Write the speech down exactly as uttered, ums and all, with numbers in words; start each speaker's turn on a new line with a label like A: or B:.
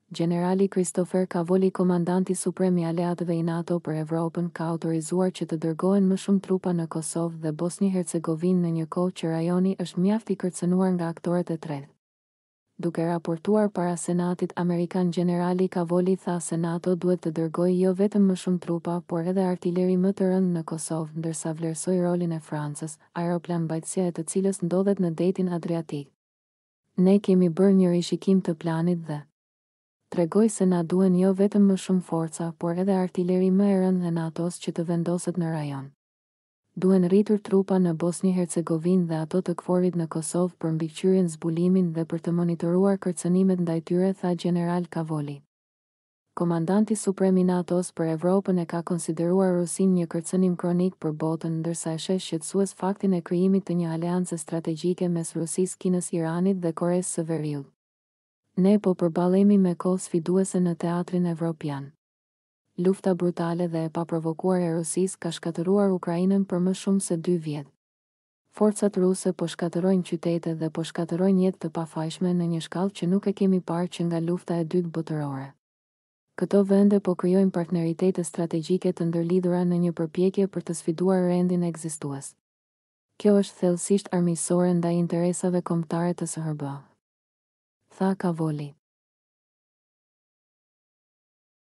A: Gjenerali Christopher Cavoli, komandanti suprem i aleatëve i NATO për Evropën, ka autorizuar që të dërgohen më shumë trupa në Kosovë dhe Bosni-Hercegovinë në një kohë që rajoni është mjaft i kërcënuar nga aktorët e tretë. Duke raportuar para Senatit Amerikan, Gjenerali Cavoli tha se NATO duhet të dërgojë jo vetëm më shumë trupa, por edhe artileri më të rëndë në Kosovë, ndërsa vlerësoi rolin e Francës, aeroplan mbajtësia e të cilës ndodhet në detin Adriatik. Ne kemi bërë një rishikim të planit dhe tregoj se na duhen jo vetëm më shumë forca, por edhe artileri më e rëndë e NATO-s që të vendoset në rajon. Duhen rritur trupa në Bosni-Hercegovinë dhe ato të kforit në Kosovë për mbikëqyrjen, zbulimin dhe për të monitoruar kërcënimet ndaj tyre, tha Gjeneral Cavoli. Komandanti suprem i NATO-s për Evropën e ka konsideruar Rusinë një kërcënim kronik për botën, ndërsa e sheh shqetësues faktin e krijimit të një aleance strategjike mes Rusisë, Kinës, Iranit dhe Koresë së Veriut. Ne po përballemi me kohë sfiduese në teatrin evropian. Lufta brutale dhe e paprovokuar e Rusisë ka shkatëruar Ukrainën për më shumë se dy vjet. Forcat ruse po shkatërrojnë qytete dhe po shkatërrojnë jetë të pafajshme në një shkallë që nuk e kemi parë që nga lufta e dytë botërore. Këto vende po krijojnë partneritete strategjike të ndërlidhura në një përpjekje për të sfiduar rendin ekzistues. Kjo është thellësisht armiqësore ndaj interesave kombëtare të S H B, tha Cavoli.